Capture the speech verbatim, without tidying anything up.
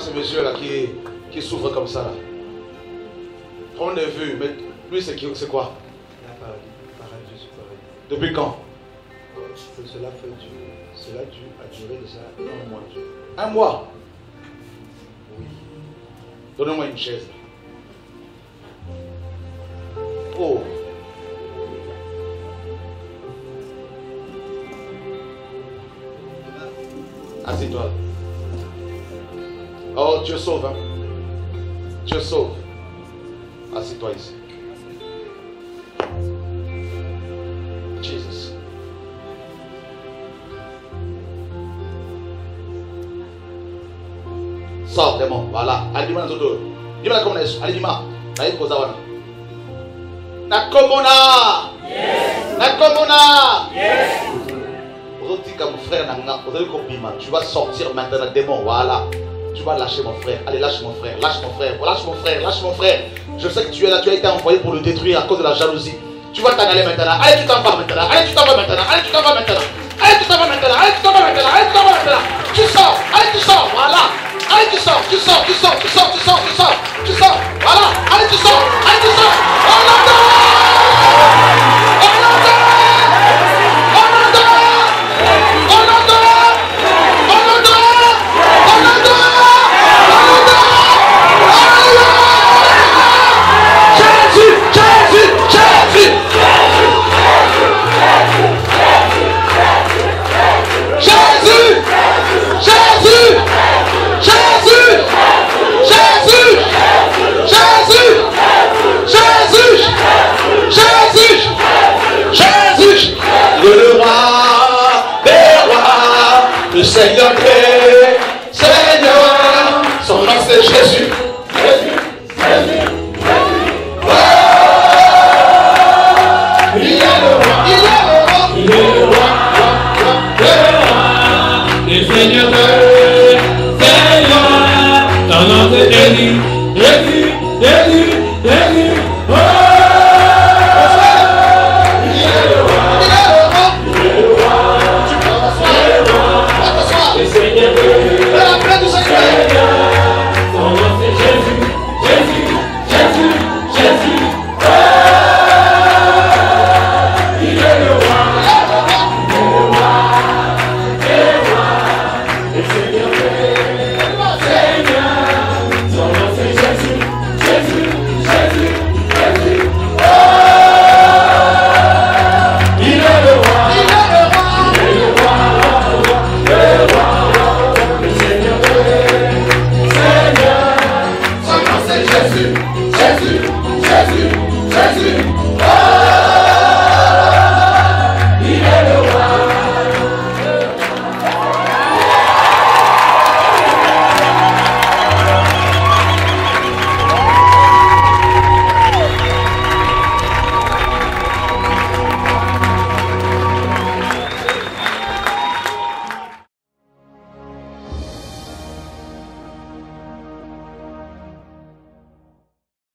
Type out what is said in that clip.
ce monsieur-là qui, qui souffre comme ça là. On a vu, mais lui c'est quoi? La paradis, paradis, paradis. Depuis quand? Cela, fait du, cela dû, a duré déjà un mois. Un mois? Oui. Donnez-moi une chaise. Oh. Assieds-toi. Oh, Dieu sauve. Hein? Dieu sauve. Assieds-toi ici. Jesus. Sors, démon. Voilà. Allez, dis-moi dans l'autre. Dis-moi comment est-ce. Allez, dis-moi. Allez, posa wana. Nakomona. Yes. Nakomona. Yes. Mon frère, tu vas sortir maintenant, démon. Voilà. Tu vas lâcher mon frère. Allez, lâche mon frère. Lâche mon frère. Lâche mon frère. Lâche mon frère. Je sais que tu es là. Tu as été envoyé pour le détruire à cause de la jalousie. Tu vas t'en aller maintenant. Allez, tu t'en vas maintenant. Allez, tu t'en vas maintenant. Allez, tu t'en vas maintenant. Allez, tu t'en vas maintenant. Allez, tu t'en vas maintenant. Allez, tu t'en vas maintenant. Tu sors. Allez, tu sors. Voilà. Allez, tu sors. Tu sors. Tu sors. Tu sors. Tu sors. Tu sors. Tu sors. Voilà. Allez, tu sors. Allez, tu sors. On entend. On entend. Le Seigneur est Seigneur, son nom c'est Jésus. Jésus, Jésus, Jésus. Oh, il est le roi, il est le roi, il est le roi, le roi, le Seigneur est Seigneur, son nom c'est Jésus, Jésus, Jésus, Jésus.